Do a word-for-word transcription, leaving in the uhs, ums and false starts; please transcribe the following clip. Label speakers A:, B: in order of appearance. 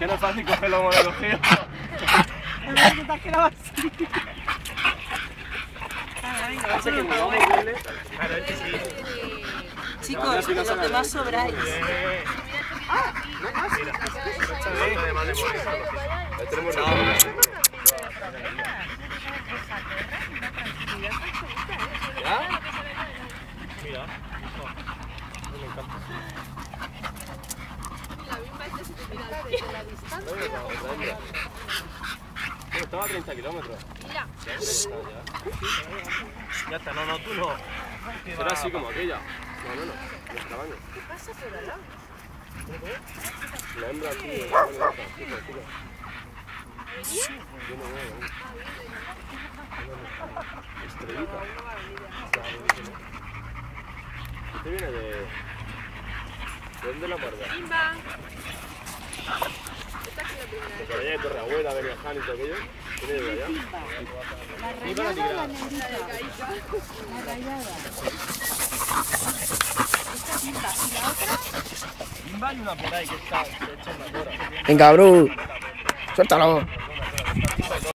A: Que no es fácil coger los modelos, tío.
B: ¿Te has quedado así?
A: Pasa que no me huele.
C: Claro, este sí.
B: Chicos, que los demás sobráis.
C: Ah, no más. Mira, mira. Además de morir.
A: Ahí tenemos la ¿Ya?
C: Mira.
A: Me encanta.
D: La bimba este se te mira desde la distancia.
A: Bueno, estaba a treinta kilómetros.
D: Mira.
C: Ya está, no, no, tú no.
A: Será así como aquella. Más o menos, en el tamaño.
D: ¿Qué pasa por al lado?
A: La hembra aquí, la hembra esta, chica, chica. Yo no veo aún. Estrellita. Este viene de... ¿De dónde la guarda?
D: Bimba. Esta es la primera
A: De
D: vez.
A: por allá de Torreabuela, de Viaján y todo aquello. ¿Viene de allá?
B: La rayada o la negrita. La rayada. Esta es bimba. ¿Y la otra?
C: Hay una por ahí que está hecha en la cora.
E: Venga, bro. Suéltalo.